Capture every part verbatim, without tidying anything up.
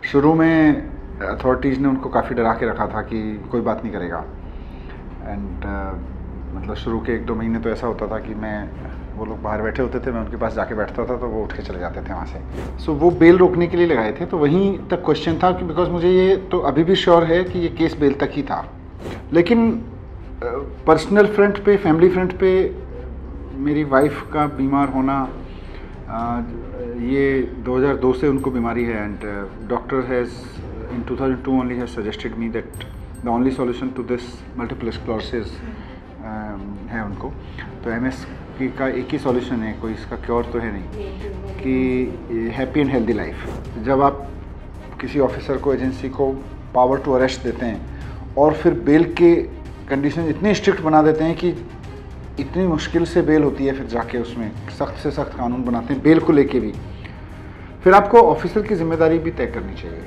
शुरू में अथॉरिटीज़ ने उनको काफ़ी डरा के रखा था कि कोई बात नहीं करेगा। एंड uh, मतलब शुरू के एक दो महीने तो ऐसा होता था कि मैं वो लोग बाहर बैठे होते थे, मैं उनके पास जाके बैठता था तो वो उठ के चले जाते थे वहाँ से। सो so, वो बेल रोकने के लिए लगाए थे। तो वहीं तक क्वेश्चन था कि बिकॉज मुझे ये तो अभी भी श्योर है कि ये केस बेल तक ही था, लेकिन पर्सनल uh, फ्रंट पे, फैमिली फ्रंट पे मेरी वाइफ का बीमार होना, uh, ये दो हज़ार दो से उनको बीमारी है। And doctor has in two thousand two only has suggested me that the only solution to this multiple sclerosis है उनको। तो एमएस की का एक ही सॉल्यूशन है, कोई इसका क्योर तो है नहीं, कि हैप्पी एंड हेल्दी लाइफ। जब आप किसी ऑफिसर को, एजेंसी को पावर टू अरेस्ट देते हैं और फिर बेल के कंडीशन इतने स्ट्रिक्ट बना देते हैं कि इतनी मुश्किल से बेल होती है, फिर जाके उसमें सख्त से सख्त कानून बनाते हैं बेल को लेके भी, फिर आपको ऑफिसर की जिम्मेदारी भी तय करनी चाहिए।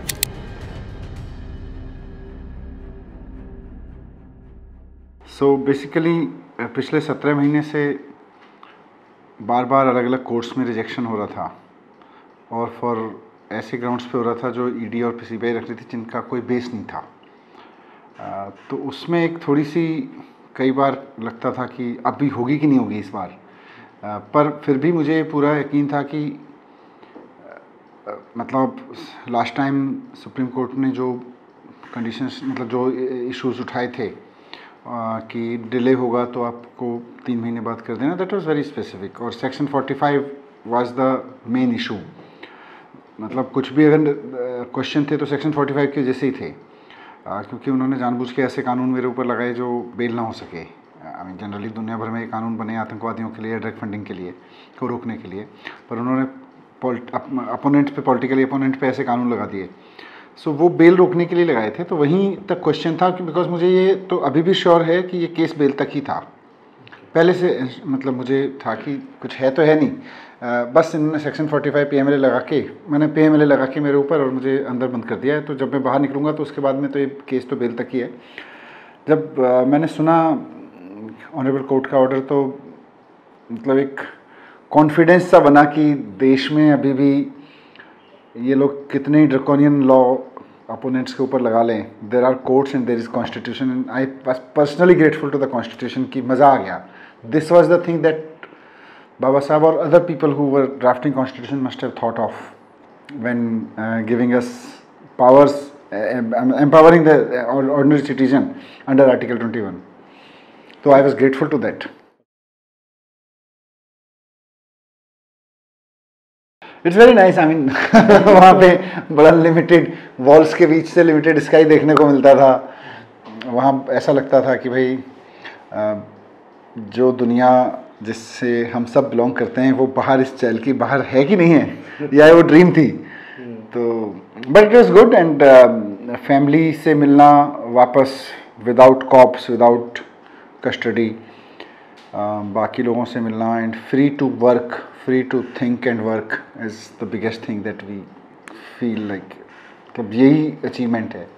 सो बेसिकली पिछले सत्रह महीने से बार बार अलग अलग कोर्ट्स में रिजेक्शन हो रहा था, और फॉर ऐसे ग्राउंड्स पे हो रहा था जो ईडी और सीबीआई रख रही थी जिनका कोई बेस नहीं था। आ, तो उसमें एक थोड़ी सी कई बार लगता था कि अब भी होगी कि नहीं होगी इस बार, आ, पर फिर भी मुझे पूरा यकीन था कि आ, मतलब लास्ट टाइम सुप्रीम कोर्ट ने जो कंडीशंस, मतलब जो इश्यूज उठाए थे Uh, कि डिले होगा तो आपको तीन महीने बाद कर देना, दैट वाज वेरी स्पेसिफिक। और section forty five was the main issue. मतलब कुछ भी अगर क्वेश्चन uh, थे तो सेक्शन फोर्टी फाइव के जैसे ही थे, uh, क्योंकि उन्होंने जानबूझ के ऐसे कानून मेरे ऊपर लगाए जो बेल ना हो सके। आई मीन जनरली दुनिया भर में ये कानून बने आतंकवादियों के लिए, ड्रग फंडिंग के लिए, को रोकने के लिए, पर उन्होंने अपोनेंट पे, पॉलिटिकली अपोनेंट पे ऐसे कानून लगा दिए। सो so, वो बेल रोकने के लिए लगाए थे। तो वहीं तक क्वेश्चन था कि बिकॉज मुझे ये तो अभी भी श्योर है कि ये केस बेल तक ही था, पहले से मतलब मुझे था कि कुछ है तो है नहीं, आ, बस इन्होंने सेक्शन फोर्टी फाइव पीएमएलए लगा के, मैंने पीएमएलए लगा के मेरे ऊपर और मुझे अंदर बंद कर दिया है। तो जब मैं बाहर निकलूँगा तो उसके बाद में तो ये केस तो बेल तक ही है। जब आ, मैंने सुना ऑनरेबल कोर्ट का ऑर्डर तो मतलब एक कॉन्फिडेंस सा बना कि देश में अभी भी ये लोग कितने ड्रकोनियन लॉ अपोनेंट्स के ऊपर लगा लें, there are courts and there is constitution. And I was personally grateful to the constitution कि मज़ा आ गया। This was the thing that Baba Saheb और other people who were drafting constitution must have thought of when giving us powers, empowering the ordinary citizen under article twenty one. तो I was grateful to that. It's very nice. I mean वहाँ पे बड़ा limited walls के बीच से limited sky देखने को मिलता था। वहाँ ऐसा लगता था कि भाई जो दुनिया जिससे हम सब बिलोंग करते हैं वो बाहर इस चैल की बाहर है कि नहीं है, या वो ड्रीम थी। तो but it was good. And family से मिलना वापस, विदाउट कॉप्स, विदाउट कस्टडी, बाकी लोगों से मिलना, and free to work, free to think and work is the biggest thing that we feel like, तब यही अचीवमेंट है।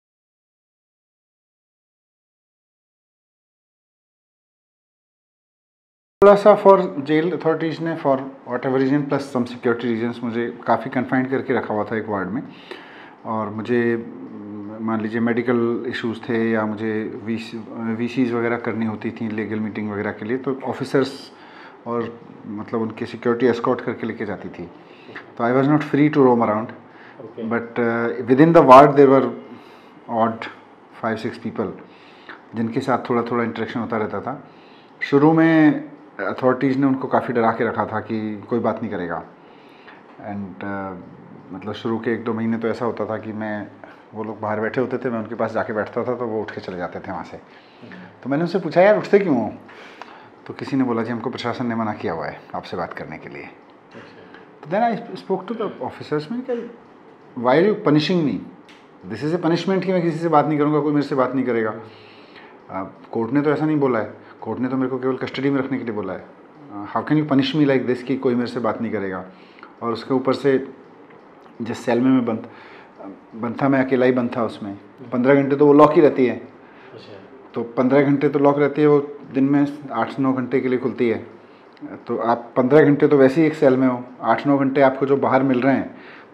थोड़ा सा फॉर जेल अथॉरिटीज़ ने for whatever reason plus some security reasons मुझे काफ़ी कन्फाइंड करके रखा हुआ था एक वार्ड में। और मुझे मान लीजिए मेडिकल इश्यूज़ थे या मुझे वी वीसीज़ वगैरह करनी होती थी लीगल मीटिंग वगैरह के लिए, तो ऑफिसर्स और मतलब उनकी सिक्योरिटी एस्कॉर्ट करके लेके जाती थी। तो I was not free to roam around, but within the ward there were odd five six people जिनके साथ थोड़ा थोड़ा इंटरेक्शन होता रहता था। शुरू में अथॉरिटीज़ ने उनको काफ़ी डरा के रखा था कि कोई बात नहीं करेगा। एंड uh, मतलब शुरू के एक दो महीने तो ऐसा होता था कि मैं वो लोग बाहर बैठे होते थे, मैं उनके पास जाके बैठता था तो वो उठ के चले जाते थे वहाँ से। तो मैंने उनसे पूछा, यार उठते क्यों हो? तो किसी ने बोला जी हमको प्रशासन ने मना किया हुआ है आपसे बात करने के लिए। तो then I spoke to the officers में कि why are you punishing me? This is a punishment कि मैं किसी से बात नहीं करूँगा, कोई मेरे से बात नहीं करेगा। कोर्ट ने तो ऐसा नहीं बोला है, कोर्ट ने तो मेरे को केवल कस्टडी में रखने के लिए बोला है। How can you punish me like this कि कोई मेरे से बात नहीं करेगा? और उसके ऊपर से जिस सेल में मैं बंद बंद था, मैं अकेला ही बंद था उसमें। पंद्रह घंटे तो वो लॉक ही रहती है। तो पंद्रह घंटे तो लॉक रहती है, वो दिन में आठ नौ घंटे के लिए खुलती है। तो आप पंद्रह घंटे तो वैसे ही एक सेल में हो, आठ नौ घंटे आपको जो बाहर मिल रहे हैं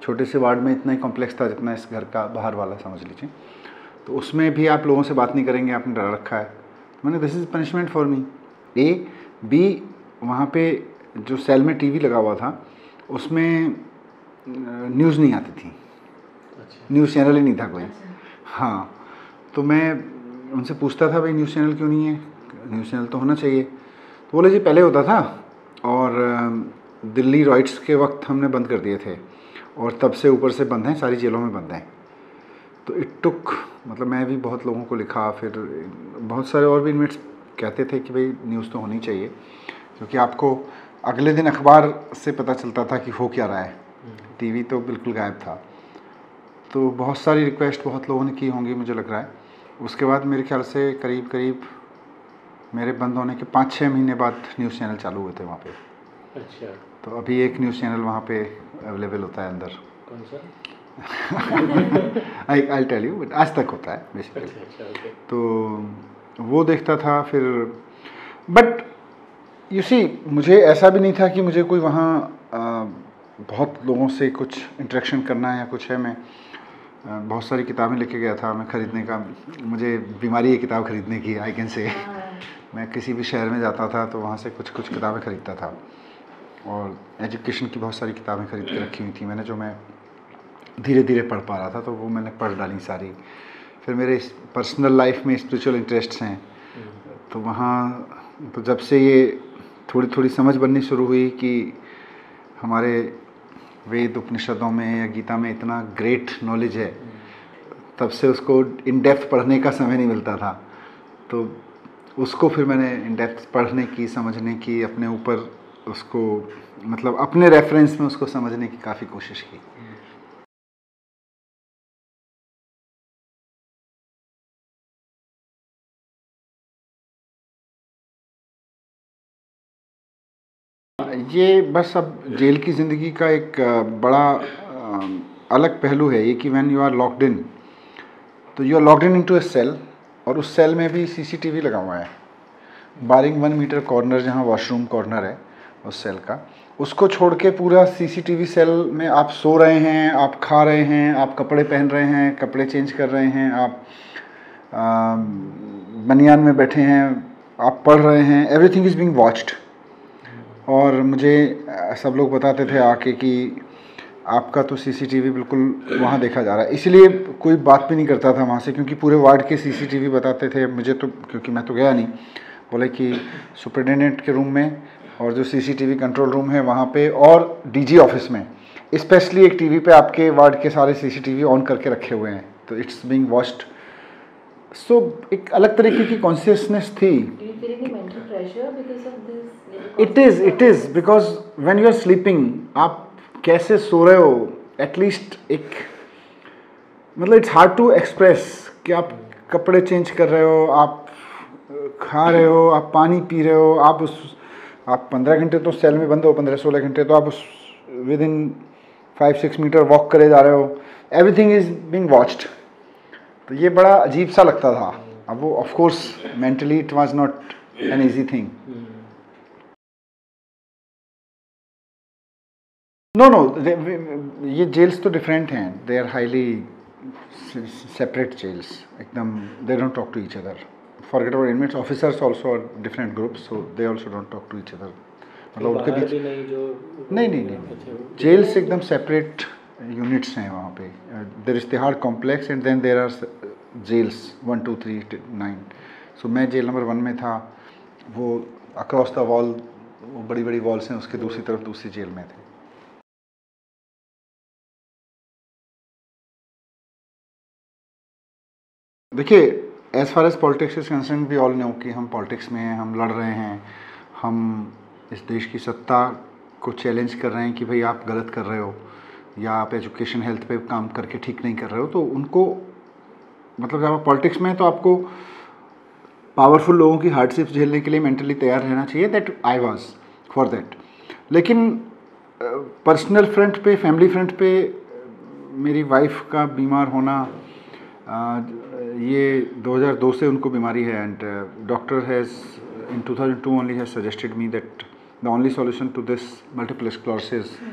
छोटे से वार्ड में इतना ही कॉम्प्लेक्स था जितना इस घर का बाहर वाला समझ लीजिए। तो उसमें भी आप लोगों से बात नहीं करेंगे, आपने डरा रखा है। मैंने this is punishment for me. ए बी वहाँ पे जो सेल में टीवी लगा हुआ था उसमें न्यूज़ नहीं आती थी। अच्छा। न्यूज़ चैनल ही नहीं था कोई। अच्छा। हाँ, तो मैं उनसे पूछता था भाई न्यूज़ चैनल क्यों नहीं है, न्यूज़ चैनल तो होना चाहिए। तो बोले जी पहले होता था और दिल्ली राइट्स के वक्त हमने बंद कर दिए थे और तब से ऊपर से बंद हैं, सारी जेलों में बंद हैं। तो इट टुक, मतलब मैं भी बहुत लोगों को लिखा, फिर बहुत सारे और भी इनमेट्स कहते थे कि भाई न्यूज़ तो होनी चाहिए, क्योंकि आपको अगले दिन अखबार से पता चलता था कि हो क्या रहा है। टीवी तो बिल्कुल गायब था। तो बहुत सारी रिक्वेस्ट बहुत लोगों ने की होंगी मुझे लग रहा है। उसके बाद मेरे ख्याल से करीब करीब मेरे बंद होने के पाँच छः महीने बाद न्यूज़ चैनल चालू हुए थे वहाँ पे। अच्छा। तो अभी एक न्यूज़ चैनल वहाँ पे अवेलेबल होता है अंदर। कौन सा? I I tell you, but आज तक होता है बेसिकली। अच्छा, अच्छा, ओके। तो वो देखता था फिर, बट यू सी मुझे ऐसा भी नहीं था कि मुझे कोई वहाँ बहुत लोगों से कुछ इंटरेक्शन करना है या कुछ है। मैं आ, बहुत सारी किताबें लेके गया था मैं ख़रीदने का, मुझे बीमारी है किताब ख़रीदने की, आई कैन से। मैं किसी भी शहर में जाता था तो वहाँ से कुछ कुछ किताबें ख़रीदता था और एजुकेशन की बहुत सारी किताबें ख़रीद के रखी हुई थी मैंने, जो मैं धीरे धीरे पढ़ पा रहा था, तो वो मैंने पढ़ डाली सारी। फिर मेरे पर्सनल लाइफ में स्पिरिचुअल इंटरेस्ट्स हैं, तो वहाँ तो जब से ये थोड़ी थोड़ी समझ बननी शुरू हुई कि हमारे वेद उपनिषदों में या गीता में इतना ग्रेट नॉलेज है, तब से उसको इन डेप्थ पढ़ने का समय नहीं मिलता था। तो उसको फिर मैंने इन डेप्थ पढ़ने की, समझने की, अपने ऊपर उसको मतलब अपने रेफरेंस में उसको समझने की काफ़ी कोशिश की। ये बस अब जेल की ज़िंदगी का एक बड़ा अलग पहलू है ये कि when you are locked in, तो you are locked in into a cell, और उस सेल में भी सीसीटीवी लगा हुआ है। बारिंग वन मीटर कॉर्नर जहाँ वॉशरूम कॉर्नर है उस सेल का, उसको छोड़ के पूरा सीसीटीवी सेल में आप सो रहे हैं, आप खा रहे हैं, आप कपड़े पहन रहे हैं, कपड़े चेंज कर रहे हैं, आप बनियान में बैठे हैं, आप पढ़ रहे हैं, एवरीथिंग इज़ बीइंग वॉच्ड। और मुझे सब लोग बताते थे आके कि आपका तो सीसीटीवी बिल्कुल वहाँ देखा जा रहा है, इसलिए कोई बात भी नहीं करता था वहाँ से, क्योंकि पूरे वार्ड के सीसीटीवी बताते थे मुझे, तो क्योंकि मैं तो गया नहीं। बोले कि सुपरिटेंडेंट के रूम में और जो सीसीटीवी कंट्रोल रूम है वहाँ पे और डीजी ऑफिस में स्पेशली एक टीवी पे आपके वार्ड के सारे सीसीटीवी ऑन करके रखे हुए हैं, तो इट्स बीइंग वॉच्ड। सो एक अलग तरीके की कॉन्शियसनेस थी। It is it is because when you are sleeping, आप कैसे सो रहे हो, एटलीस्ट एक मतलब इट्स हार्ड टू एक्सप्रेस कि आप कपड़े चेंज कर रहे हो, आप खा रहे हो, आप पानी पी रहे हो, आप उस आप पंद्रह घंटे तो सेल में बंद हो, पंद्रह सोलह घंटे तो आप उस within five six metre walk करे जा रहे हो, एवरीथिंग इज बीइंग वॉच्ड। तो ये बड़ा अजीब सा लगता था। अब वो of course mentally it was not an easy thing. No no ये जेल्स तो डिफरेंट हैं, they are highly separate jails, एकदम they don't talk to each other. Forget about inmates, officers also are different groups, so they also don't talk to each other. मतलब उनके बीच नहीं जो नहीं नहीं नहीं जेल्स एकदम सेपरेट यूनिट्स हैं वहाँ पे। There is Tihar complex and then there are jails one two three nine. So मैं जेल नंबर वन में था, वो अक्रॉस द वॉल, वो बड़ी बड़ी वॉल्स हैं, उसके दूसरी तरफ दूसरी जेल में थे। देखिए, as far as politics is concerned, we all know कि हम पॉलिटिक्स में हैं, हम लड़ रहे हैं, हम इस देश की सत्ता को चैलेंज कर रहे हैं कि भाई आप गलत कर रहे हो या आप एजुकेशन हेल्थ पे काम करके ठीक नहीं कर रहे हो। तो उनको मतलब जब आप पॉलिटिक्स में हैं तो आपको पावरफुल लोगों की हार्डशिप्स झेलने के लिए मेंटली तैयार रहना चाहिए। That I was for that. लेकिन पर्सनल uh, फ्रंट पे, फैमिली फ्रंट पे मेरी वाइफ का बीमार होना, uh, ये दो हज़ार दो से उनको बीमारी है, and doctor has in two thousand two only has suggested me that the only solution to this multiple sclerosis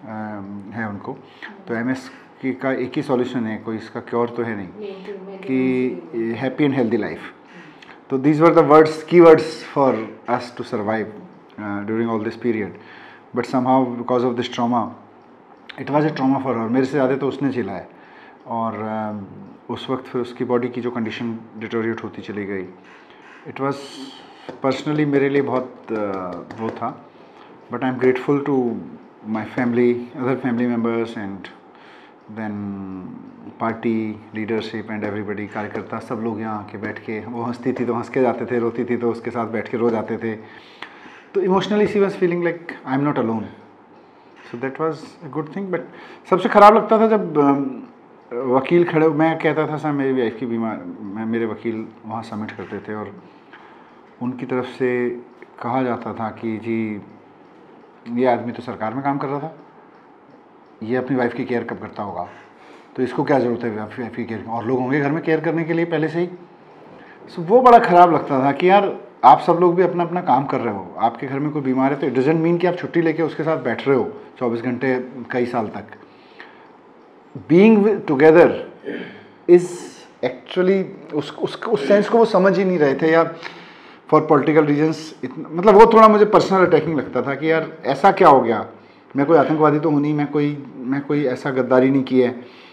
है उनको। तो एमएस की का एक ही सॉल्यूशन है, कोई इसका क्योर तो है नहीं, कि हैप्पी एंड हेल्दी लाइफ। तो these were the words, key words for us to survive during all this period. But somehow because of this trauma, it was a trauma for her, मेरे से ज़्यादा तो उसने झेला है। और uh, उस वक्त फिर उसकी बॉडी की जो कंडीशन डिटोरिएट होती चली गई, इट वॉज पर्सनली मेरे लिए बहुत uh, वो था। But I am grateful to my family, other family members and then party leadership and everybody, कार्यकर्ता सब लोग यहाँ आके बैठ के, वो हंसती थी तो हंस के जाते थे, रोती थी तो उसके साथ बैठ के रो जाते थे। तो emotionally she was feeling like I am not alone, so that was a good thing. But सबसे ख़राब लगता था जब वकील खड़े, मैं कहता था सर मेरी वाइफ की बीमार, मैं मेरे वकील वहाँ सबमिट करते थे और उनकी तरफ से कहा जाता था कि जी ये आदमी तो सरकार में काम कर रहा था, ये अपनी वाइफ की केयर कब करता होगा, तो इसको क्या ज़रूरत है वाइफ की केयर, और लोग होंगे घर में केयर करने के लिए पहले से ही। सो वो बड़ा ख़राब लगता था कि यार आप सब लोग भी अपना अपना काम कर रहे हो, आपके घर में कोई बीमार है तो इट डजेंट मीन कि आप छुट्टी लेके उसके साथ बैठ रहे हो चौबीस घंटे कई साल तक। बीइंग टुगेदर इज़ एक्चुअली उस उस उस सेंस को वो समझ ही नहीं रहे थे, या फॉर पॉलिटिकल रीजन्स इतना, मतलब वो थोड़ा मुझे पर्सनल अटैकिंग लगता था कि यार ऐसा क्या हो गया, मैं कोई आतंकवादी तो हूँ नहीं, मैं कोई मैं कोई ऐसा गद्दारी नहीं की है।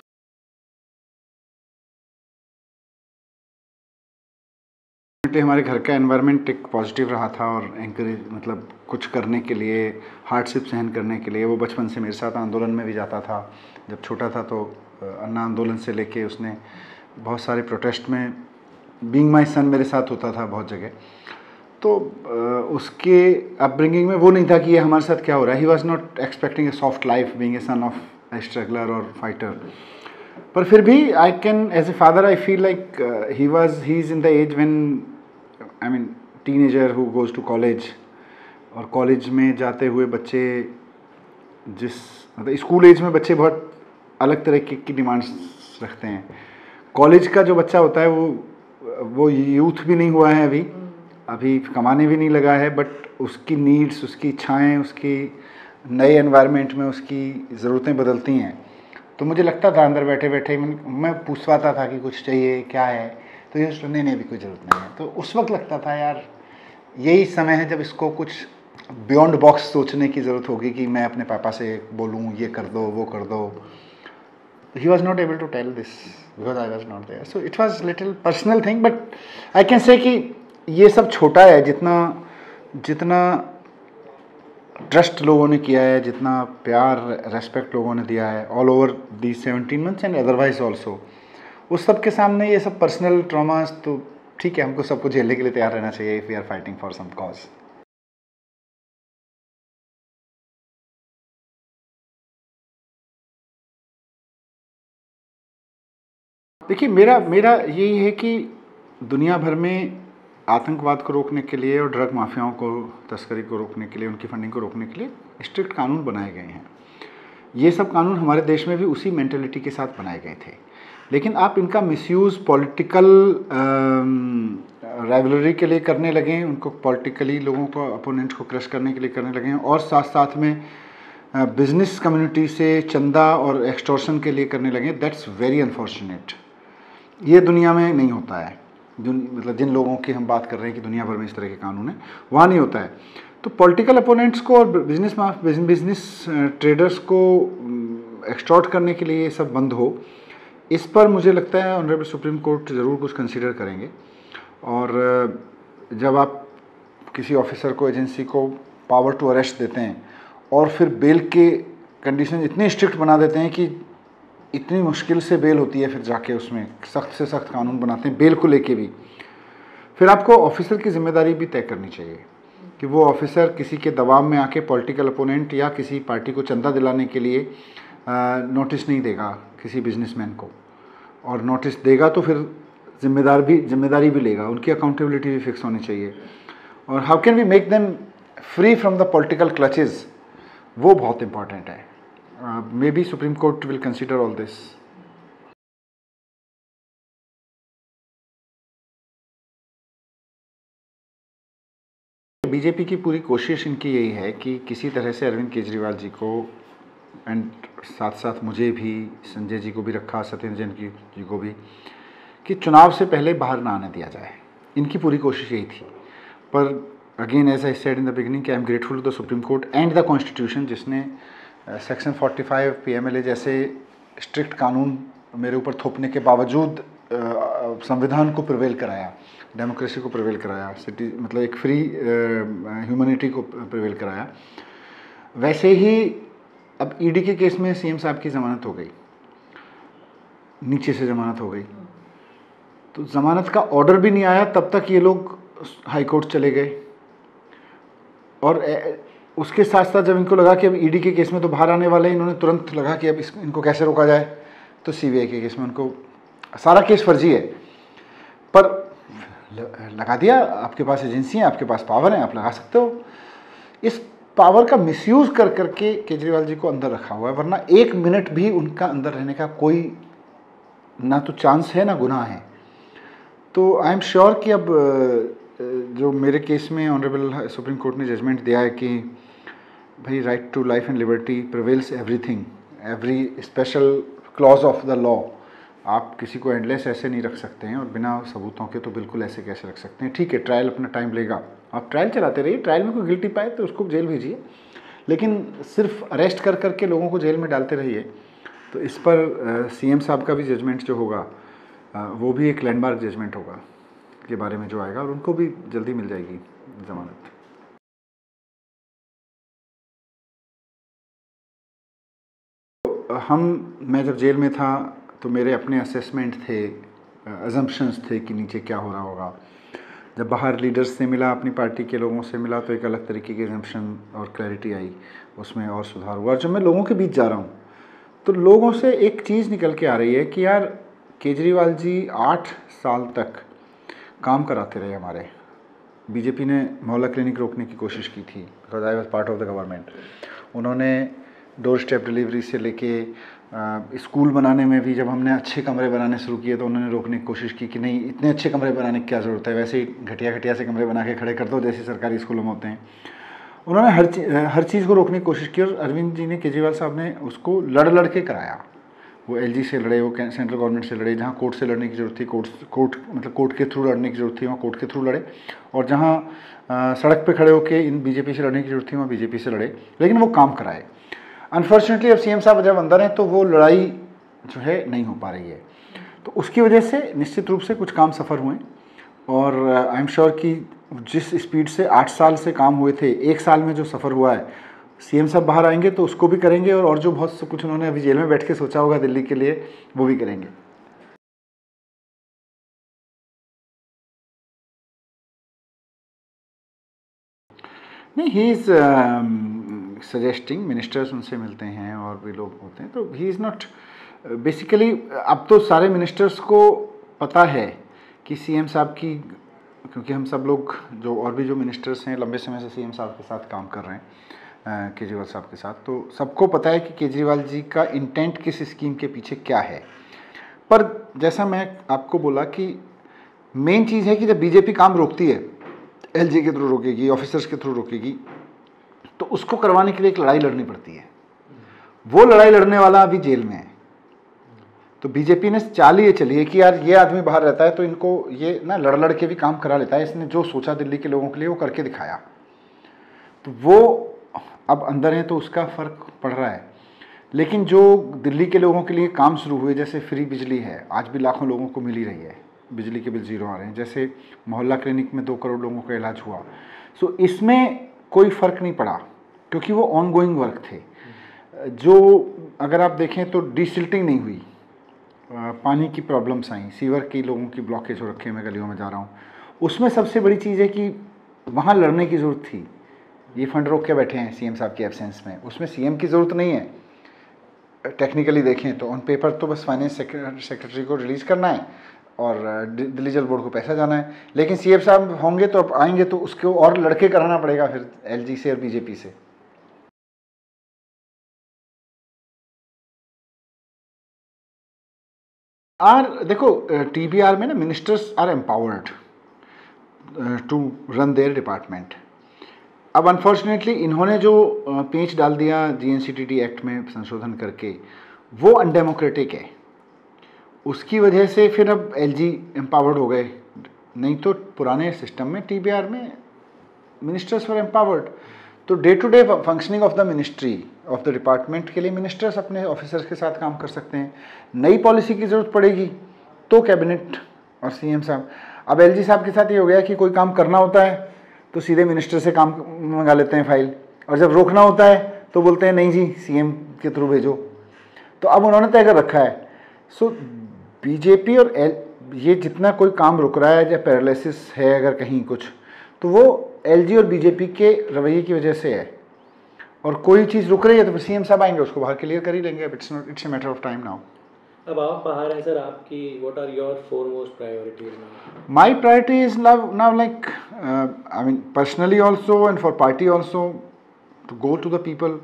हमारे घर का एनवायरनमेंट एक पॉजिटिव रहा था और एंकरेज, मतलब कुछ करने के लिए, हार्डशिप सहन करने के लिए। वो बचपन से मेरे साथ आंदोलन में भी जाता था, जब छोटा था तो अन्ना आंदोलन से लेके उसने बहुत सारे प्रोटेस्ट में, बीइंग माय सन मेरे साथ होता था बहुत जगह। तो उसके अपब्रिंगिंग में वो नहीं था कि ये हमारे साथ क्या हो रहा है, he was not expecting a soft life being a son of a struggler और फाइटर। पर फिर भी I can as a father I feel like he was he is in the age when I mean teenager who goes to college, और college में जाते हुए बच्चे, जिस मतलब स्कूल एज में बच्चे बहुत अलग तरह की, की डिमांड्स रखते हैं। कॉलेज का जो बच्चा होता है वो वो यूथ भी नहीं हुआ है अभी अभी कमाने भी नहीं लगा है, बट उसकी नीड्स, उसकी इच्छाएं, उसकी नए एनवायरनमेंट में उसकी ज़रूरतें बदलती हैं। तो मुझे लगता था अंदर बैठे बैठे मैं पूछवाता था कि कुछ चाहिए क्या है, तो ये सुनने नहीं भी कोई ज़रूरत नहीं है। तो उस वक्त लगता था यार यही समय है जब इसको कुछ बियॉन्ड बॉक्स सोचने की ज़रूरत होगी कि मैं अपने पापा से बोलूँ ये कर दो वो कर दो। He was not able to tell this because I was not there, so it was little personal thing. But I can say कि ये सब छोटा है, जितना जितना ट्रस्ट लोगों ने किया है, जितना प्यार रेस्पेक्ट लोगों ने दिया है all over the seventeen months and otherwise also, उस सब के सामने ये सब पर्सनल ट्रॉमास तो ठीक है, हमको सबको झेलने के लिए तैयार रहना चाहिए if we are fighting for some cause. देखिए मेरा मेरा यही है कि दुनिया भर में आतंकवाद को रोकने के लिए और ड्रग माफियाओं को, तस्करी को रोकने के लिए, उनकी फंडिंग को रोकने के लिए स्ट्रिक्ट कानून बनाए गए हैं। ये सब कानून हमारे देश में भी उसी मेंटेलिटी के साथ बनाए गए थे, लेकिन आप इनका मिसयूज़ पॉलिटिकल राइवलरी के लिए करने लगे, उनको पॉलिटिकली लोगों को, अपोनेंट को क्रश करने के लिए करने लगे, और साथ साथ में बिजनेस कम्युनिटी से चंदा और एक्सटॉर्शन के लिए करने लगे। That's very unfortunate. ये दुनिया में नहीं होता है, मतलब जिन लोगों की हम बात कर रहे हैं कि दुनिया भर में इस तरह के कानून हैं, वहाँ नहीं होता है। तो पॉलिटिकल अपोनेंट्स को और बिजनेस बिजनेस ट्रेडर्स को एक्सटॉर्ट करने के लिए ये सब बंद हो, इस पर मुझे लगता है ऑनरेबल सुप्रीम कोर्ट ज़रूर कुछ कंसीडर करेंगे। और जब आप किसी ऑफिसर को, एजेंसी को पावर टू अरेस्ट देते हैं और फिर बेल के कंडीशन इतने स्ट्रिक्ट बना देते हैं कि इतनी मुश्किल से बेल होती है, फिर जाके उसमें सख्त से सख्त कानून बनाते हैं बेल को लेके भी, फिर आपको ऑफिसर की जिम्मेदारी भी तय करनी चाहिए कि वो ऑफिसर किसी के दबाव में आके पॉलिटिकल अपोनेंट या किसी पार्टी को चंदा दिलाने के लिए नोटिस नहीं देगा किसी बिजनेसमैन को, और नोटिस देगा तो फिर जिम्मेदार भी जिम्मेदारी भी लेगा, उनकी अकाउंटेबिलिटी भी फिक्स होनी चाहिए। और how can we make them free from the political clutches, वो बहुत इंपॉर्टेंट है। Maybe supreme court will consider all this. BJP की पूरी कोशिश इनकी यही है कि किसी तरह से अरविंद केजरीवाल जी को एंड साथ साथ मुझे भी, संजय जी को भी रखा, सत्येंद्र जैन की जी को भी, कि चुनाव से पहले बाहर ना आने दिया जाए। इनकी पूरी कोशिश यही थी। पर again as I said in the beginning कि I am grateful to the supreme court and the constitution, जिसने section forty five P M L A जैसे स्ट्रिक्ट कानून मेरे ऊपर थोपने के बावजूद संविधान को प्रिवेल कराया, डेमोक्रेसी को प्रिवेल कराया, सिटी मतलब एक फ्री ह्यूमैनिटी को प्रिवेल कराया। वैसे ही अब ईडी के केस में सीएम साहब की ज़मानत हो गई, नीचे से ज़मानत हो गई, तो ज़मानत का ऑर्डर भी नहीं आया तब तक ये लोग हाई कोर्ट चले गए। और उसके साथ साथ जब इनको लगा कि अब ईडी के केस में तो बाहर आने वाले हैं, इन्होंने तुरंत लगा कि अब इस इनको कैसे रोका जाए, तो सीबीआई के केस में उनको सारा केस फर्जी है, पर लगा दिया। आपके पास एजेंसी है, आपके पास पावर है, आप लगा सकते हो। इस पावर का मिसयूज़ कर करके केजरीवाल जी को अंदर रखा हुआ है, वरना एक मिनट भी उनका अंदर रहने का कोई ना तो चांस है ना गुनाह है। तो आई एम श्योर कि अब जो मेरे केस में ऑनरेबल सुप्रीम कोर्ट ने जजमेंट दिया है कि भाई right to life and liberty prevails everything, every special clause of the law. आप किसी को एंडलेस ऐसे नहीं रख सकते हैं, और बिना सबूतों के तो बिल्कुल ऐसे कैसे रख सकते हैं। ठीक है, ट्रायल अपना टाइम लेगा, आप ट्रायल चलाते रहिए, ट्रायल में कोई गिल्टी पाए तो उसको जेल भेजिए, लेकिन सिर्फ अरेस्ट कर करके लोगों को जेल में डालते रहिए। तो इस पर सीएम साहब का भी जजमेंट जो होगा आ, वो भी एक लैंडमार्क जजमेंट होगा के बारे में जो आएगा, और उनको भी जल्दी मिल जाएगी जमानत। तो हम मैं जब जेल में था तो मेरे अपने असेसमेंट थे, अजम्पशंस थे कि नीचे क्या हो रहा होगा। जब बाहर लीडर्स से मिला, अपनी पार्टी के लोगों से मिला, तो एक अलग तरीके की अजम्पशन और क्लैरिटी आई, उसमें और सुधार हुआ। और जब मैं लोगों के बीच जा रहा हूँ तो लोगों से एक चीज़ निकल के आ रही है कि यार केजरीवाल जी आठ साल तक काम कराते रहे हमारे। बीजेपी ने मोहल्ला क्लिनिक रोकने की कोशिश की थी, because I was part of the government. उन्होंने डोर स्टेप डिलीवरी से लेके स्कूल बनाने में भी, जब हमने अच्छे कमरे बनाने शुरू किए तो उन्होंने रोकने की कोशिश की कि नहीं, इतने अच्छे कमरे बनाने की क्या ज़रूरत है, वैसे ही घटिया घटिया से कमरे बना के खड़े कर दो जैसे सरकारी स्कूलों में होते हैं। उन्होंने हर चीज़ हर चीज़ को रोकने की कोशिश की, और अरविंद जी ने, केजरीवाल साहब ने उसको लड़ लड़ के कराया। वो एलजी से लड़े, वो सेंट्रल गवर्नमेंट से लड़े, जहाँ कोर्ट से लड़ने की जरूरत थी कोर्ट कोर्ट मतलब कोर्ट के थ्रू लड़ने की जरूरत थी वहाँ कोर्ट के थ्रू लड़े, और जहाँ सड़क पे खड़े होकर इन बीजेपी से लड़ने की जरूरत थी वहाँ बीजेपी से लड़े, लेकिन वो काम कराए। अनफॉर्चुनेटली अब सीएम साहब जब अंदर हैं तो वो लड़ाई जो है नहीं हो पा रही है, तो उसकी वजह से निश्चित रूप से कुछ काम सफ़र हुए। और आई एम श्योर कि जिस स्पीड से आठ साल से काम हुए थे, एक साल में जो सफ़र हुआ है, सीएम साहब बाहर आएंगे तो उसको भी करेंगे, और और जो बहुत कुछ उन्होंने अभी जेल में बैठ के सोचा होगा दिल्ली के लिए, वो भी करेंगे। नहीं, ही इज़ सजेस्टिंग, मिनिस्टर्स उनसे मिलते हैं और भी लोग होते हैं, तो ही इज़ नॉट बेसिकली। अब तो सारे मिनिस्टर्स को पता है कि सीएम साहब की, क्योंकि हम सब लोग जो और भी जो मिनिस्टर्स हैं लंबे समय से सीएम साहब के साथ काम कर रहे हैं, केजरीवाल साहब के साथ, तो सबको पता है कि केजरीवाल जी का इंटेंट किस स्कीम के पीछे क्या है। पर जैसा मैं आपको बोला कि मेन चीज़ है कि जब बीजेपी काम रोकती है, एलजी के थ्रू रोकेगी, ऑफिसर्स के थ्रू रोकेगी, तो उसको करवाने के लिए एक लड़ाई लड़नी पड़ती है। वो लड़ाई लड़ने वाला अभी जेल में है, तो बीजेपी ने चाल ये चली है कि यार ये आदमी बाहर रहता है तो इनको ये ना लड़ लड़ के भी काम करा लेता है, इसने जो सोचा दिल्ली के लोगों के लिए वो करके दिखाया, तो वो अब अंदर है तो उसका फ़र्क पड़ रहा है। लेकिन जो दिल्ली के लोगों के लिए काम शुरू हुए, जैसे फ्री बिजली है, आज भी लाखों लोगों को मिल ही रही है, बिजली के बिल ज़ीरो आ रहे हैं, जैसे मोहल्ला क्लिनिक में दो करोड़ लोगों का इलाज हुआ, सो इसमें कोई फ़र्क नहीं पड़ा क्योंकि वो ऑन गोइंग वर्क थे। जो अगर आप देखें तो डिसिल्टिंग नहीं हुई, पानी की प्रॉब्लम्स आई, सीवर की लोगों की ब्लॉकेज हो रखे हैं, मैं गलियों में जा रहा हूँ, उसमें सबसे बड़ी चीज़ है कि वहाँ लड़ने की ज़रूरत थी। ये फंड रोक के बैठे हैं सीएम साहब की एब्सेंस में, उसमें सीएम की ज़रूरत नहीं है। टेक्निकली देखें तो ऑन पेपर तो बस फाइनेंस सेक्रेटरी को रिलीज़ करना है और दिल्ली जल बोर्ड को पैसा जाना है, लेकिन सीएम साहब होंगे तो अब आएंगे तो उसको और लड़के कराना पड़ेगा फिर एलजी से और बीजेपी से। और देखो टीबीआर में ना ministers are empowered to run their department. अब अनफॉर्चुनेटली इन्होंने जो पेंच डाल दिया जीएनसीटीटी एक्ट में संशोधन करके, वो अनडेमोक्रेटिक है। उसकी वजह से फिर अब एलजी एम्पावर्ड हो गए, नहीं तो पुराने सिस्टम में टीबीआर में मिनिस्टर्स वर एम्पावर्ड। तो day to day functioning of the ministry of the department के लिए मिनिस्टर्स अपने ऑफिसर्स के साथ काम कर सकते हैं। नई पॉलिसी की ज़रूरत पड़ेगी तो कैबिनेट और सीएम साहब। अब एलजी साहब के साथ ये हो गया कि कोई काम करना होता है तो सीधे मिनिस्टर से काम मंगा लेते हैं फाइल, और जब रोकना होता है तो बोलते हैं नहीं जी सीएम के थ्रू भेजो। तो अब उन्होंने तय कर रखा है। सो बीजेपी और एल ये जितना कोई काम रुक रहा है या पैरालिसिस है अगर कहीं कुछ, तो वो एलजी और बीजेपी के रवैये की वजह से है। और कोई चीज़ रुक रही है तो फिर सीएम साहब आएंगे उसको बाहर क्लियर कर ही लेंगे। It's not it's a matter of time now. अब आप बाहर हैं सर, आपकी what are your foremost priorities now? My priority is love now like I mean personally also and for party also to go to the people.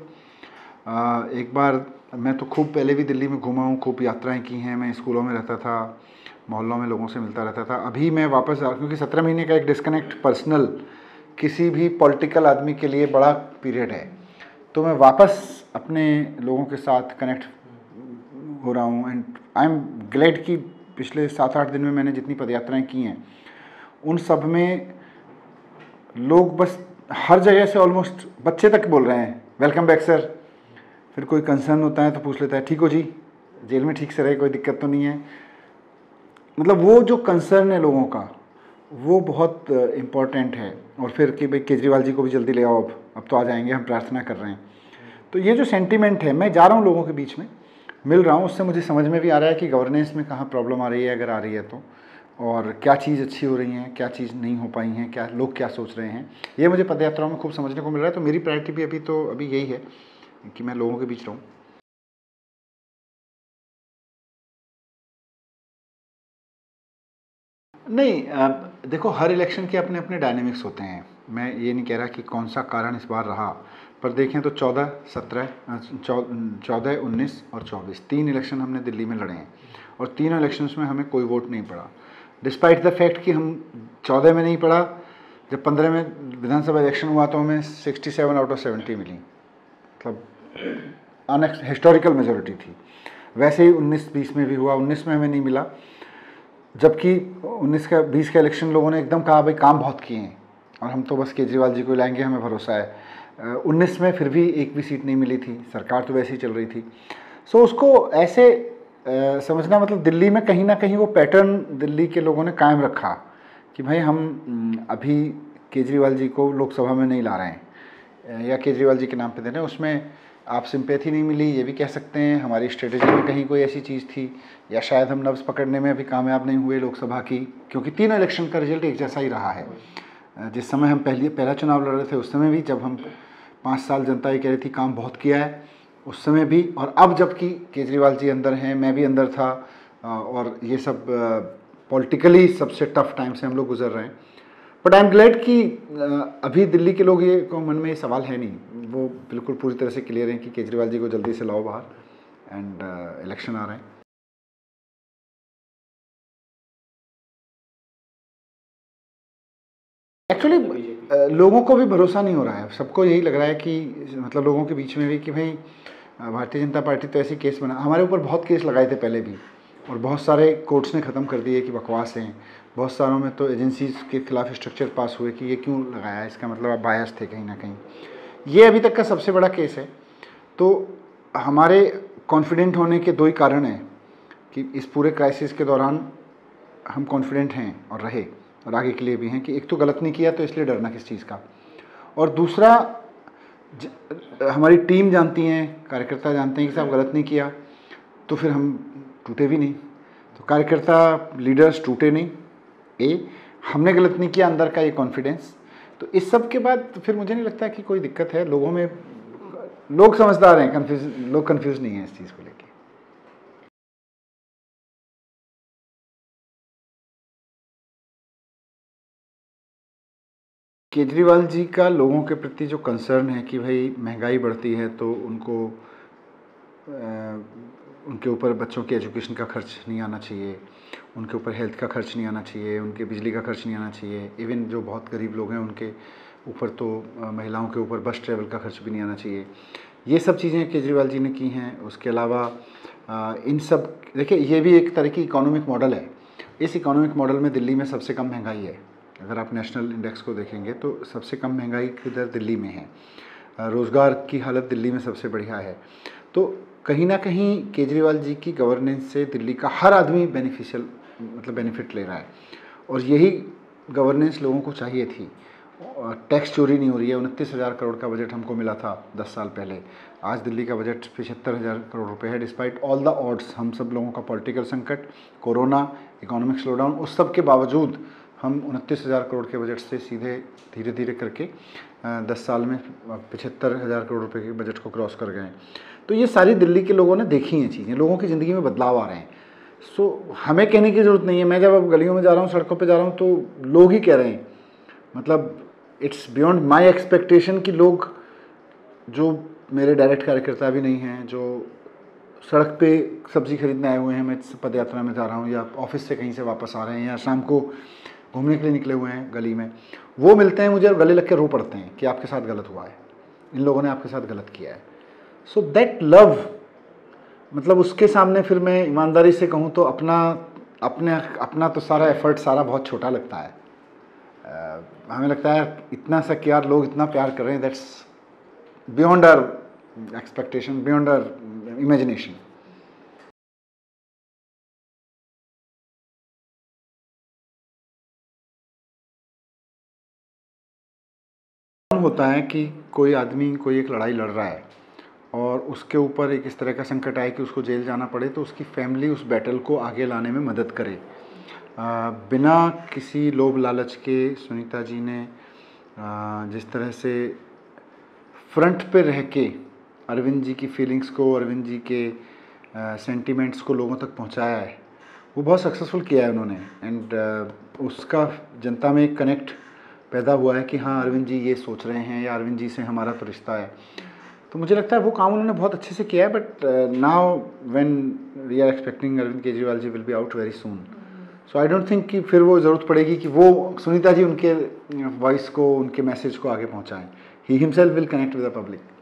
एक बार मैं तो खूब पहले भी दिल्ली में घूमा हूँ, खूब यात्राएं की हैं। मैं स्कूलों में रहता था, मोहल्लों में लोगों से मिलता रहता था। अभी मैं वापस आ, क्योंकि सत्रह महीने का एक डिस्कनेक्ट पर्सनल किसी भी पॉलिटिकल आदमी के लिए बड़ा पीरियड है, तो मैं वापस अपने लोगों के साथ कनेक्ट हो रहा हूँ। एंड आई एम ग्लैड कि पिछले सात आठ दिन में मैंने जितनी पदयात्राएं की हैं उन सब में लोग बस हर जगह से ऑलमोस्ट बच्चे तक बोल रहे हैं वेलकम बैक सर। फिर कोई कंसर्न होता है तो पूछ लेता है ठीक हो जी, जेल में ठीक से रहे, कोई दिक्कत तो नहीं है। मतलब वो जो कंसर्न है लोगों का वो बहुत इम्पॉर्टेंट है। और फिर कि भाई केजरीवाल जी को भी जल्दी ले आओ, अब अब तो आ जाएंगे, हम प्रार्थना कर रहे हैं। तो ये जो सेंटीमेंट है, मैं जा रहा हूँ लोगों के बीच में, मिल रहा हूँ, उससे मुझे समझ में भी आ रहा है कि गवर्नेंस में कहाँ प्रॉब्लम आ रही है, अगर आ रही है तो, और क्या चीज़ अच्छी हो रही है, क्या चीज़ नहीं हो पाई हैं, क्या लोग क्या सोच रहे हैं, ये मुझे पदयात्राओं में खूब समझने को मिल रहा है। तो मेरी प्रायोरिटी भी अभी तो अभी यही है कि मैं लोगों के बीच रहूँ। नहीं, अब देखो हर इलेक्शन के अपने अपने डायनेमिक्स होते हैं। मैं ये नहीं कह रहा कि कौन सा कारण इस बार रहा, पर देखें तो चौदह सत्रह चौदह उन्नीस और चौबीस तीन इलेक्शन हमने दिल्ली में लड़े हैं, और तीनों इलेक्शंस में हमें कोई वोट नहीं पड़ा। डिस्पाइट द फैक्ट कि हम चौदह में नहीं पड़ा, जब पंद्रह में विधानसभा इलेक्शन हुआ तो हमें sixty seven out of seventy मिली, मतलब अनएक्स हिस्टोरिकल मेजोरिटी थी। वैसे ही उन्नीस बीस में भी हुआ, उन्नीस में हमें नहीं मिला, जबकि उन्नीस का बीस का इलेक्शन लोगों ने एकदम कहा भाई काम बहुत किए हैं और हम तो बस केजरीवाल जी को लाएंगे, हमें भरोसा है। उन्नीस में फिर भी एक भी सीट नहीं मिली थी, सरकार तो वैसे ही चल रही थी। सो so, उसको ऐसे आ, समझना, मतलब दिल्ली में कहीं ना कहीं वो पैटर्न दिल्ली के लोगों ने कायम रखा कि भाई हम अभी केजरीवाल जी को लोकसभा में नहीं ला रहे हैं या केजरीवाल जी के नाम पे दे रहे हैं। उसमें आप सिंपैथी नहीं मिली, ये भी कह सकते हैं। हमारी स्ट्रेटेजी में कहीं कोई ऐसी चीज़ थी, या शायद हम नब्ज़ पकड़ने में अभी कामयाब नहीं हुए लोकसभा की, क्योंकि तीनों इलेक्शन का रिजल्ट एक जैसा ही रहा है। जिस समय हम पहले पहला चुनाव लड़ रहे थे उस समय भी, जब हम पाँच साल जनता ये कह रही थी काम बहुत किया है, उस समय भी, और अब जबकि केजरीवाल जी अंदर हैं, मैं भी अंदर था, और ये सब पॉलिटिकली सबसे टफ टाइम से हम लोग गुजर रहे हैं। बट आई एम ग्लैड कि अभी दिल्ली के लोग ये को मन में ये सवाल है नहीं, वो बिल्कुल पूरी तरह से क्लियर हैं कि केजरीवाल जी को जल्दी से लाओ बाहर, एंड इलेक्शन आ रहे हैं। एक्चुअली लोगों को भी भरोसा नहीं हो रहा है, सबको यही लग रहा है कि मतलब लोगों के बीच में भी कि भाई भारतीय जनता पार्टी तो ऐसी केस बना, हमारे ऊपर बहुत केस लगाए थे पहले भी, और बहुत सारे कोर्ट्स ने ख़त्म कर दिए कि बकवास हैं। बहुत सारों में तो एजेंसीज के खिलाफ स्ट्रक्चर पास हुए कि ये क्यों लगाया, इसका मतलब आप बायस थे कहीं ना कहीं। ये अभी तक का सबसे बड़ा केस है। तो हमारे कॉन्फिडेंट होने के दो ही कारण हैं कि इस पूरे क्राइसिस के दौरान हम कॉन्फिडेंट हैं और रहे, और आगे के लिए भी हैं, कि एक तो गलत नहीं किया तो इसलिए डरना किस चीज़ का, और दूसरा ज, हमारी टीम जानती हैं, कार्यकर्ता जानते हैं कि साहब गलत नहीं किया, तो फिर हम टूटे भी नहीं। तो कार्यकर्ता लीडर्स टूटे नहीं, ए हमने गलत नहीं किया, अंदर का ये कॉन्फिडेंस। तो इस सब के बाद फिर मुझे नहीं लगता कि कोई दिक्कत है लोगों में, लोग समझदार हैं, कंफ्यूज लोग कंफ्यूज नहीं हैं इस चीज़ को लेकर। केजरीवाल जी का लोगों के प्रति जो कंसर्न है कि भाई महंगाई बढ़ती है तो उनको आ, उनके ऊपर बच्चों के एजुकेशन का खर्च नहीं आना चाहिए, उनके ऊपर हेल्थ का खर्च नहीं आना चाहिए, उनके बिजली का खर्च नहीं आना चाहिए, इवन जो बहुत गरीब लोग हैं उनके ऊपर तो महिलाओं के ऊपर बस ट्रैवल का खर्च भी नहीं आना चाहिए। ये सब चीज़ें केजरीवाल जी ने की हैं। उसके अलावा इन सब, देखिए ये भी एक तरह की इकोनॉमिक मॉडल है। इस इकोनॉमिक मॉडल में दिल्ली में सबसे कम महंगाई है। अगर आप नेशनल इंडेक्स को देखेंगे तो सबसे कम महंगाई की दर दिल्ली में है। रोज़गार की हालत दिल्ली में सबसे बढ़िया है। तो कहीं ना कहीं केजरीवाल जी की गवर्नेंस से दिल्ली का हर आदमी बेनिफिशियल मतलब बेनिफिट ले रहा है, और यही गवर्नेंस लोगों को चाहिए थी। टैक्स चोरी नहीं हो रही है। उनतीस हज़ार करोड़ का बजट हमको मिला था दस साल पहले, आज दिल्ली का बजट पचहत्तर हज़ार करोड़ रुपए है। डिस्पाइट ऑल द ऑड्स, हम सब लोगों का पॉलिटिकल संकट, कोरोना, इकोनॉमिक स्लोडाउन, उस सब के बावजूद हम उनतीस हज़ार करोड़ के बजट से सीधे धीरे धीरे करके दस साल में पचहत्तर हज़ार करोड़ रुपए के बजट को क्रॉस कर गए। तो ये सारी दिल्ली के लोगों ने देखी हैं चीज़ें, लोगों की ज़िंदगी में बदलाव आ रहे हैं। सो so, हमें कहने की ज़रूरत नहीं है। मैं जब अब गलियों में जा रहा हूँ, सड़कों पे जा रहा हूँ, तो लोग ही कह रहे हैं, मतलब इट्स बियॉन्ड माई एक्सपेक्टेशन कि लोग जो मेरे डायरेक्ट कार्यकर्ता भी नहीं हैं, जो सड़क पे सब्ज़ी खरीदने आए हुए हैं, मैं पद यात्रा में जा रहा हूँ या ऑफिस से कहीं से वापस आ रहे हैं या शाम को घूमने के लिए निकले हुए हैं गली में, वो मिलते हैं मुझे और गले लग के रो पड़ते हैं कि आपके साथ गलत हुआ है, इन लोगों ने आपके साथ गलत किया है। सो दैट लव, मतलब उसके सामने फिर मैं ईमानदारी से कहूँ तो अपना अपने अपना तो सारा एफर्ट सारा बहुत छोटा लगता है। uh, हमें लगता है इतना सा यार लोग इतना प्यार कर रहे हैं, that's beyond our expectation, beyond our imagination. होता है कि कोई आदमी कोई एक लड़ाई लड़ रहा है और उसके ऊपर एक इस तरह का संकट आए कि उसको जेल जाना पड़े, तो उसकी फैमिली उस बैटल को आगे लाने में मदद करे। आ, बिना किसी लोभ लालच के सुनीता जी ने आ, जिस तरह से फ्रंट पे रह के अरविंद जी की फीलिंग्स को, अरविंद जी के सेंटिमेंट्स को लोगों तक पहुंचाया है, वो बहुत सक्सेसफुल किया है उन्होंने। एंड उसका जनता में एक कनेक्ट पैदा हुआ है कि हाँ अरविंद जी ये सोच रहे हैं या अरविंद जी से हमारा तो रिश्ता है। तो मुझे लगता है वो काम उन्होंने बहुत अच्छे से किया है। But now when we are expecting Arvind Kejriwal ji will be out very soon, so I don't think कि फिर वो ज़रूरत पड़ेगी कि वो सुनीता जी उनके वॉइस को, उनके मैसेज को आगे पहुँचाएँ। He himself will connect with the public.